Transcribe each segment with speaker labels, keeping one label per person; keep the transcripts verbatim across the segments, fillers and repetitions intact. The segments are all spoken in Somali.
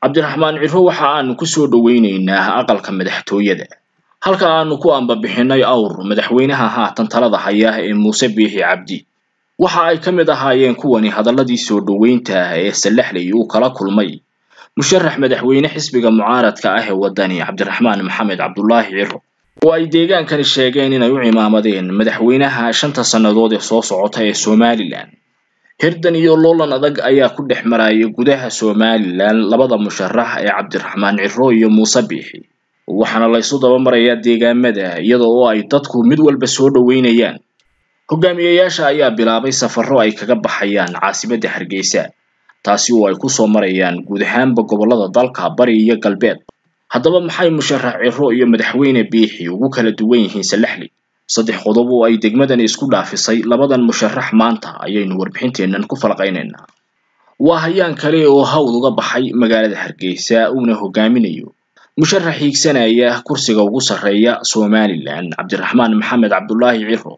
Speaker 1: Cabdiraxmaan Ciro waxa aanu ku soo dhaweynaynaa aqalka madaxtooyada halka aanu ku ambabixinay awr madaxweynaha haatan talada haya ee Muuse Biixi Cabdi waxa ay kamid ahaayeen kuwani hadaladii soo dhaweynta ee Salaxley uu kala kulmay musharax madaxweyne xisbiga mucaaradka ah ee wadani Cabdiraxmaan Maxamed Cabdullaahi Ciro oo ay deegaankani sheegeen inay u imaamadeen madaxweynaha shanta sanadood ee soo socota ee Somaliland hirdan iyo loolan adag ayaa ku dhex maraya gudaha Somaliland labada musharax ee Cabdiraxmaan Ciro iyo Muuse Biixi waxaana la isu daba maraya deegaamada iyadoo ay dadku mid walba soo dhaweynayaan hogaamiyayaasha ayaa bilaabay safarro ay kaga baxayaan caasimadda Hargeysa taasi oo ay ku soo marayaan guud ahaanba gobolada dalka bari iyo galbeed haddaba maxay musharax Ciro iyo madaxweyne Biixi ugu kala duwan yihiin Salaxley saddex qodob oo ay degmadan isku dhaafisay labadan musharax maanta ayaynu warbixinteenan ku falqaynaynaa waa hayaan kale oo hawd uga baxay magaalada Hargeysa uuna hogaaminayo musharax hiigsanaya kursiga ugu sareeya Somaliland Cabdiraxmaan Maxamed Cabdullaahi Ciro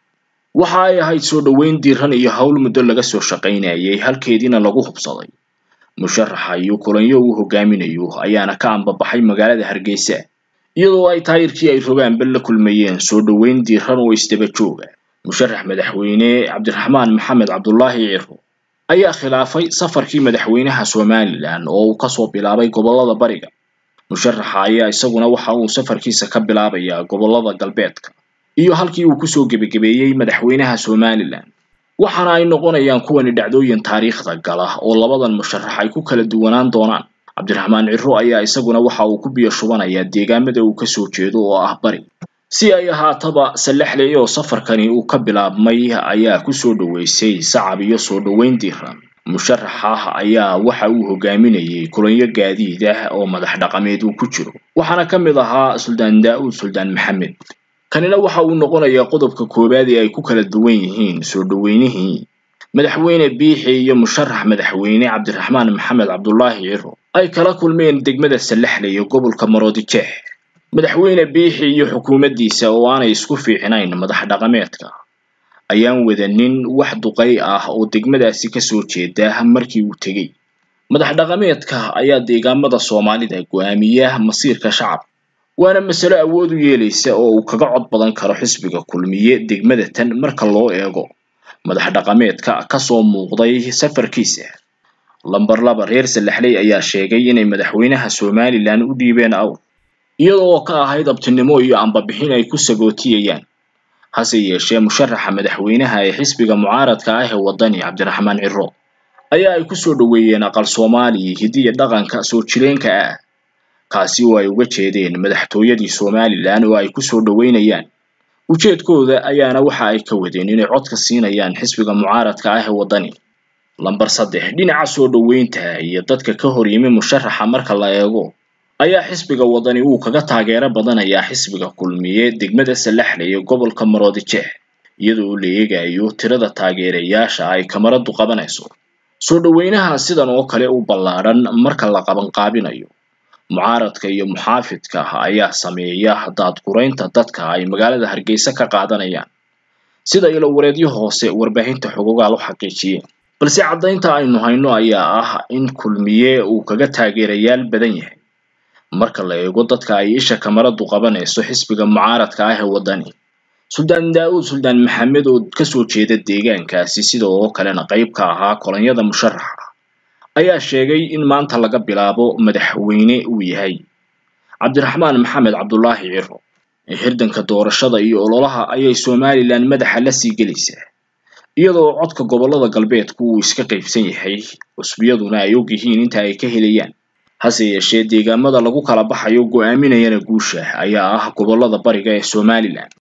Speaker 1: waxa ay ahayd soo dhaweyn diiran iyo hawl muddo laga soo shaqaynayay halkeedina lagu hubsaday musharaxa iyo kulanyo uu hogaaminayo ayaana ka ambabaxay magaalada Hargeysa iyadoo ay taayirkii ay rogaan bal la kulmayeen soo dhaweyn diiran oo isdaba jooga musharax madaxweyne Cabdiraxmaan Maxamed Cabdullaahi Ciro ayaa khilaafay safarkii madaxweynaha Somaliland oo uu ka soo bilaabay gobolada bariga musharaxa ayaa isaguna waxa uu safarkiisa ka bilaabayaa gobolada galbeedka iyo halkii uu ku soo gabagabeeyay madaxweynaha Somaliland waxaana ay noqonayaan kuwani dhacdooyin taariikhda gala oo labadan musharax ay ku kala duwanaan doonaan Cabdiraxmaan Ciro ayaa isaguna waxa uu ku biyo shubanayaa deegaamada uu ka soo jeedo oo ah bari si ay ahaataba Salaxley oo safarkani uu ka bilaabmay ayaa ku soo dhaweysay sacab iyo soo dhaweyn diiran musharaxa ayaa waxa uu hogaaminayay kulanyo gaadiid ah oo madax dhaqameed uu ku jiro waxaana kamid ahaa Suldaan Daawud Suldaan Maxamed kanina waxa uu noqonayaa qodobka koobaad ee ay ku kala duwan yihiin soo dhaweynihii madaxweyne Biixi iyo musharax madaxweyne Cabdiraxmaan Maxamed Cabdullaahi Ciro ay kala kulmeen degmada Salaxley iyo gobolka Maroodijeex madaxweyne Biixi iyo xukuumaddiisa oo aanay isku fiicnayn madax dhaqameedka ayaan wadanin wax duqay ah oo degmadaasi ka soo jeeda markii uu tagay madax dhaqameedka ayaa deegaamada Soomaalida go'aamiya masiirka shacab waana mas'alo awood u yeelaysa oo uu kaga cod badan karo xisbiga kulmiye degmada tan marka loo eego madax dhaqameedka ka soo muuqday safarkiisa lambar laba reer Salaxley ayaa sheegay inay madaxweynaha Somaliland u dhiibeen awr iyadoo ka ahayd abtinimo iyo ambabixin ay ku sagootiyayaan hase yeeshee musharaxa madaxweynaha ee xisbiga mucaaradka ah ee wadani Cabdiraxmaan Ciro ayaa ay ku soo dhaweeyeen aqal Soomaali hidiyo dhaqanka soo jireenka ah kaasi oo ay uga jeedeen madaxtooyadii Somaliland oo ay ku soo dhaweynayaan ujeedkooda ayaana waxa ay ka wadeen inay cod ka siinayaan xisbiga mucaaradka ah ee wadani lambar saddex dhinaca soo dhaweynta iyo dadka ka hor yimi musharaxa marka la eego ayaa xisbiga wadani uu kaga taageero badanaya xisbiga kulmiye degmada Salaxley iyo gobolka Maroodijeex iyadoo la eegayo tirada taageerayaasha ay kamaradu qabanayso soo dhaweynaha sidan oo kale u ballaaran marka la qaban qaabinayo mucaaradka iyo muxaafidka ayaa sameeya daad quraynta dadka ay magaalada Hargeysa ka qaadanayaan sida ilo wareedyo hoose warbaahinta xogogaal u xaqiijiyeen balse cadaynta aynu hayno ayaa ah in kulmiye uu kaga taageerayaal badan yahay marka la eego dadka ay isha kamaradu qabanayso xisbiga mucaaradka ah ee wadani Suldaan Daawud Suldaan Maxamed oo ka soo jeeda deegaankaasi sidoo kalena qayb ka ahaa kolonyada musharaxa ayaa sheegay in maanta laga bilaabo madaxweyne uu yahay Cabdiraxmaan Maxamed Cabdullaahi Ciro hirdanka doorashada iyo ololaha ayay Somaliland madaxa la sii gelaysaa iyadoo codka gobolada galbeedku uu iska qaybsan yahay cusbiyaduna ay og yihiin inta ay ka helayaan hase yeeshee deegaamada lagu kala baxayo go'aaminayana guusha ayaa ah gobolada bariga ee Somaliland